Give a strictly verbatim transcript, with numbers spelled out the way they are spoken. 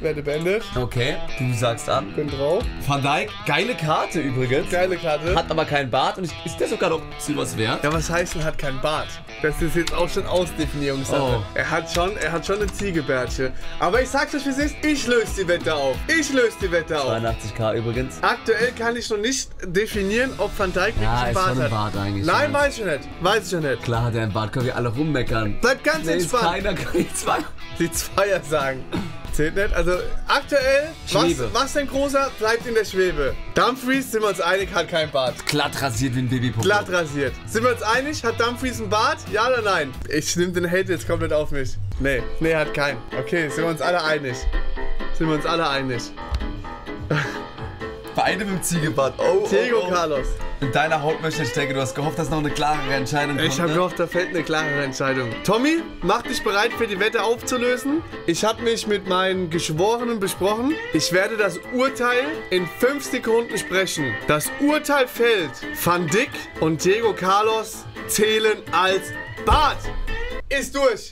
Wette beendet. Okay, du sagst an. Bin drauf. Van Dijk, geile Karte übrigens. Geile Karte. Hat aber keinen Bart und ist der sogar noch was wert? Ja, was heißt denn, hat keinen Bart? Das ist jetzt auch schon Ausdefinierungssache. Oh. Er hat schon, er hat schon eine Ziegebärtchen. Aber ich sag's euch, wie es ist, ich löse die Wette auf. Ich löse die Wette auf. zweiundachtzigtausend übrigens. Aktuell kann ich noch nicht definieren, ob Van Dijk wirklich Ja, einen ist Bart schon ein hat. Bart eigentlich. Nein, ja. weiß ich nicht. Weiß ich nicht. Klar hat er einen Bart, können wir alle rummeckern. Bleibt ganz Nee, ist entspannt. keiner, kann ich zwei. Die Zweier sagen. Zählt nicht. Also aktuell, was, Schwebe. was denn großer bleibt in der Schwebe? Dumfries, sind wir uns einig, hat keinen Bart. Glatt rasiert wie ein Babypopo. Glatt rasiert. Sind wir uns einig, hat Dumfries einen Bart? Ja oder nein? Ich nehme den Hate jetzt komplett auf mich. Nee, nee, hat keinen. Okay, sind wir uns alle einig. Sind wir uns alle einig. Beide mit dem Ziegebart. Oh, Diego oh, oh. Carlos. In deiner Haut möchte ich denken, du hast gehofft, dass noch eine klarere Entscheidung kommt. Ich habe ne? gehofft, da fällt eine klarere Entscheidung. Tommy, mach dich bereit für die Wette aufzulösen. Ich habe mich mit meinen Geschworenen besprochen. Ich werde das Urteil in fünf Sekunden sprechen. Das Urteil fällt. Van Dijk und Diego Carlos zählen als Bart. Ist durch.